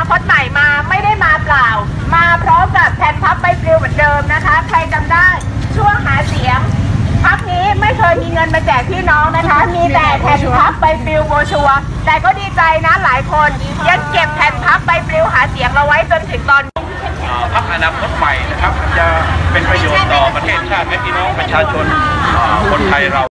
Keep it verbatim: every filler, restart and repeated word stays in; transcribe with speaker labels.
Speaker 1: คตใหม่มาไม่ได้มาเปล่ามาพร้อมกับแผ่นพับใบปลิวเหมือนเดิมนะคะใครจำได้ช่วงหาเสียงพรรคนี้ไม่เคยมีเงินมาแจกพี่น้องนะคะมีแต่แผ่นพับใบปลิวโบชัวแต่ก็ดีใจนะหลายคนยังเก็บแผ่นพับใบปลิวหาเสียงเราไว้จนถึงตอนนี้
Speaker 2: พรรคอนาคตใหม่นะครับจะเป็นประโยชน์ต่อประเทศชาติและพี่น้องประชาชนคนไทยเรา